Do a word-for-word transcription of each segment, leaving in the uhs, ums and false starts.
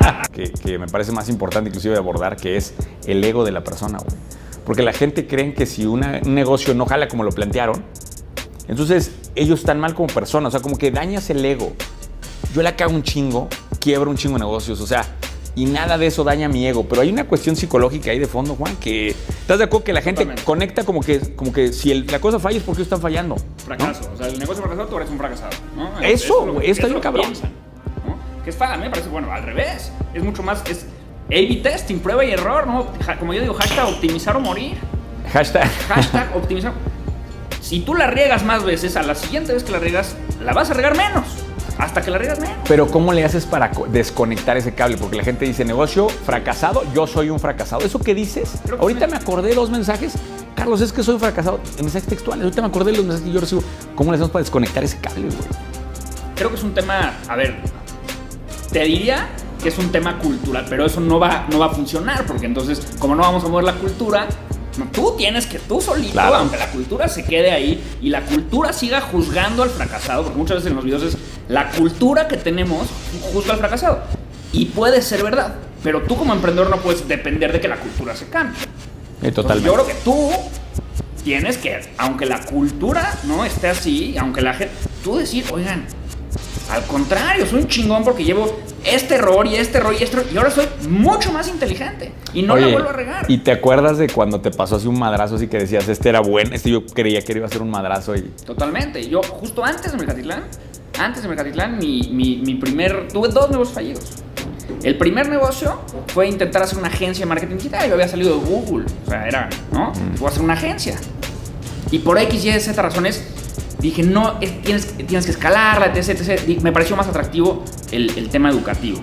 que, que me parece más importante inclusive de abordar, que es el ego de la persona, güey. Porque la gente cree que si una, un negocio no jala como lo plantearon, entonces ellos están mal como personas, o sea, como que dañas el ego. Yo la cago un chingo, quiebro un chingo de negocios, o sea, y nada de eso daña mi ego. Pero hay una cuestión psicológica ahí de fondo, Juan, que ¿estás de acuerdo que la gente Totalmente. conecta como que, como que si el, la cosa falla es porque ellos están fallando? Fracaso, ¿no? O sea, el negocio fracasado, tú eres un fracasado, ¿no? Eso, güey, está bien cabrón. Piensan, ¿no? Que es fácil, a mí me parece, bueno, al revés. Es mucho más, es A B testing, prueba y error, ¿no? Como yo digo, hashtag optimizar o morir. Hashtag. Hashtag optimizar. Si tú la riegas más veces, a la siguiente vez que la riegas, la vas a regar menos. Hasta que la riegas menos. Pero ¿cómo le haces para desconectar ese cable? Porque la gente dice, negocio fracasado, yo soy un fracasado. ¿Eso qué dices? Ahorita me acordé de dos mensajes. Carlos, es que soy un fracasado. En mensajes textuales. Ahorita me acordé de los mensajes que yo recibo. ¿Cómo le hacemos para desconectar ese cable, güey? Creo que es un tema, a ver, te diría que es un tema cultural, pero eso no va, no va a funcionar, porque entonces, como no vamos a mover la cultura, no, tú tienes que, tú solito, claro. Aunque la cultura se quede ahí y la cultura siga juzgando al fracasado, porque muchas veces en los videos es la cultura que tenemos juzga al fracasado. Y puede ser verdad, pero tú como emprendedor no puedes depender de que la cultura se cambie. Eh, totalmente. Entonces, yo creo que tú tienes que, aunque la cultura no esté así, aunque la gente, tú decir, oigan, al contrario, soy un chingón porque llevo este error y este error y este error y ahora soy mucho más inteligente y no Oye, la vuelvo a regar. ¿Y te acuerdas de cuando te pasó así un madrazo así que decías, este era bueno, este yo creía que iba a ser un madrazo? Y... Totalmente. Yo justo antes de Mercatitlán, antes de Mercatitlán, mi, mi, mi primer, tuve dos negocios fallidos. El primer negocio fue intentar hacer una agencia de marketing digital. Yo había salido de Google, o sea, era, ¿no? Mm. Voy a hacer una agencia. Y por X, Y, Z razones dije, no, es, tienes, tienes que escalarla, etc, etcétera. Me pareció más atractivo el, el tema educativo.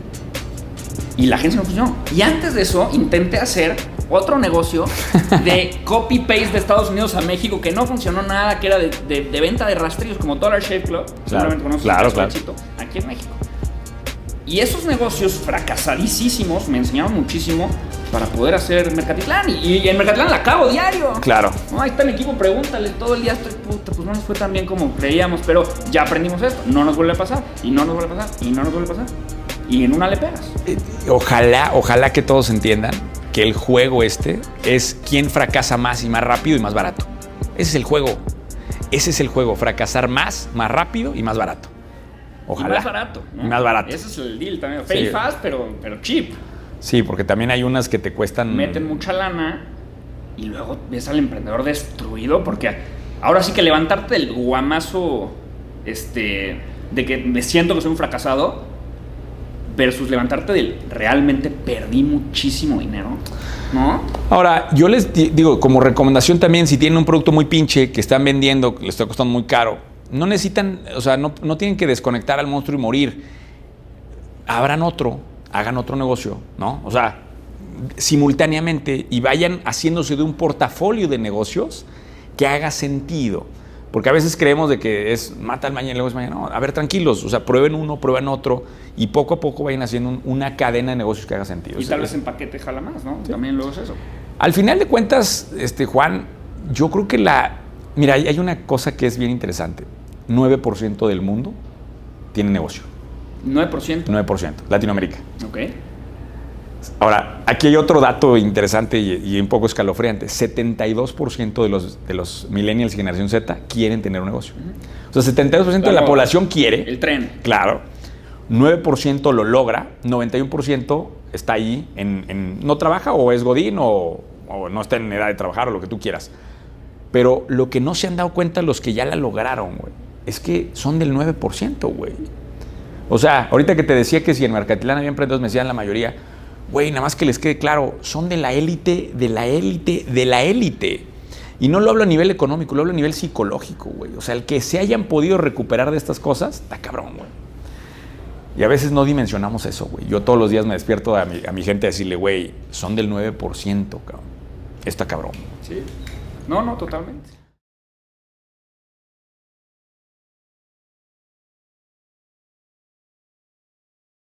Y la agencia no funcionó. Y antes de eso, intenté hacer otro negocio de copy-paste de Estados Unidos a México que no funcionó nada, que era de, de, de venta de rastrillos como Dollar Shave Club. Claro, claro, claro. Éxito, aquí en México. Y esos negocios fracasadísimos me enseñaron muchísimo para poder hacer Mercatitlán. Y, y en Mercatitlán la acabo diario. Claro. No, ahí está el equipo, pregúntale todo el día. Estoy, puta, pues no nos fue tan bien como creíamos, pero ya aprendimos esto. No nos vuelve a pasar, y no nos vuelve a pasar, y no nos vuelve a pasar. Y en una le pegas. Eh, ojalá, ojalá que todos entiendan que el juego este es quién fracasa más y más rápido y más barato. Ese es el juego. Ese es el juego. Fracasar más, más rápido y más barato. Ojalá. Y más barato, ¿no? Y más barato. Ese es el deal también. Fail sí. fast, pero, pero cheap. Sí, porque también hay unas que te cuestan... Meten mucha lana y luego ves al emprendedor destruido porque ahora sí que levantarte del guamazo este, de que me siento que soy un fracasado versus levantarte del realmente perdí muchísimo dinero, ¿no? Ahora, yo les digo, como recomendación también, si tienen un producto muy pinche que están vendiendo, que les está costando muy caro, no necesitan, o sea, no, no tienen que desconectar al monstruo y morir. Abran otro, hagan otro negocio, ¿no? O sea, simultáneamente y vayan haciéndose de un portafolio de negocios que haga sentido. Porque a veces creemos de que es mata el mañana y luego es mañana. No, a ver, tranquilos, o sea, prueben uno, prueben otro y poco a poco vayan haciendo un, una cadena de negocios que haga sentido. Y tal vez en paquete jala más, ¿no? Sí. También luego es eso. Al final de cuentas, este, Juan, yo creo que la... Mira, hay una cosa que es bien interesante. nueve por ciento del mundo tiene negocio. ¿nueve por ciento? nueve por ciento, Latinoamérica. Ok. Ahora, aquí hay otro dato interesante y, y un poco escalofriante. setenta y dos por ciento de los, de los millennials y generación Z quieren tener un negocio. Uh-huh. O sea, setenta y dos por ciento claro, de la población quiere. El tren. Claro. nueve por ciento lo logra. noventa y uno por ciento está ahí, en, en, no trabaja o es godín o, o no está en edad de trabajar o lo que tú quieras. Pero lo que no se han dado cuenta los que ya la lograron, güey, es que son del nueve por ciento, güey. O sea, ahorita que te decía que si en Mercatitlán había emprendedores, me decían la mayoría, güey, nada más que les quede claro, son de la élite, de la élite, de la élite. Y no lo hablo a nivel económico, lo hablo a nivel psicológico, güey. O sea, el que se hayan podido recuperar de estas cosas, está cabrón, güey. Y a veces no dimensionamos eso, güey. Yo todos los días me despierto a mi, a mi gente a decirle, güey, son del nueve por ciento, cabrón. Está cabrón. Sí. No, no, totalmente.